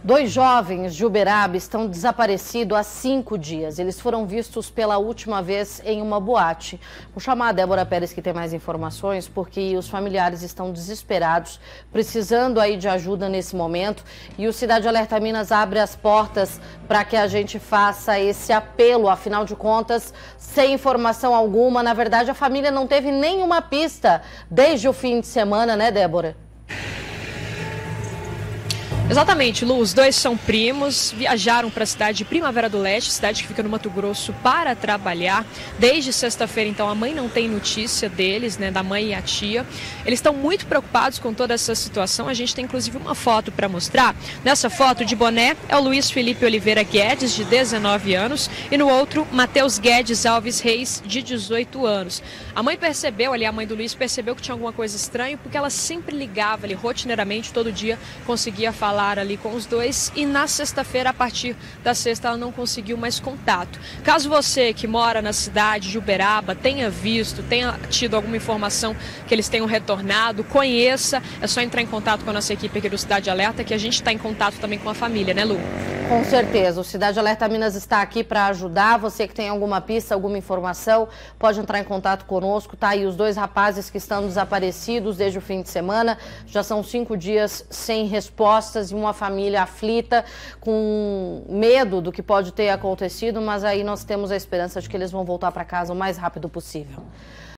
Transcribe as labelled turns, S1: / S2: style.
S1: Dois jovens de Uberaba estão desaparecidos há 5 dias. Eles foram vistos pela última vez em uma boate. Vou chamar a Débora Pérez, que tem mais informações, porque os familiares estão desesperados, precisando aí de ajuda nesse momento. E o Cidade Alerta Minas abre as portas para que a gente faça esse apelo. Afinal de contas, sem informação alguma, na verdade a família não teve nenhuma pista desde o fim de semana, né, Débora?
S2: Exatamente, Lu, os dois são primos, viajaram para a cidade de Primavera do Leste, cidade que fica no Mato Grosso, para trabalhar. Desde sexta-feira, então, a mãe não tem notícia deles, né, da mãe e a tia. Eles estão muito preocupados com toda essa situação. A gente tem, inclusive, uma foto para mostrar. Nessa foto, de boné, é o Luiz Felipe Oliveira Guedes, de 19 anos, e no outro, Matheus Guedes Alves Reis, de 18 anos. A mãe percebeu, a mãe do Luiz percebeu que tinha alguma coisa estranha, porque ela sempre ligava ali, rotineiramente, todo dia, conseguia falar ali com os dois, e na sexta-feira, a partir da sexta, ela não conseguiu mais contato. Caso você que mora na cidade de Uberaba tenha visto, tenha tido alguma informação que eles tenham retornado, conheça, é só entrar em contato com a nossa equipe aqui do Cidade Alerta, que a gente está em contato também com a família, né, Lu?
S1: Com certeza, o Cidade Alerta Minas está aqui para ajudar. Você que tem alguma pista, alguma informação, pode entrar em contato conosco. Tá aí os dois rapazes que estão desaparecidos desde o fim de semana. Já são 5 dias sem respostas e uma família aflita, com medo do que pode ter acontecido, mas aí nós temos a esperança de que eles vão voltar para casa o mais rápido possível.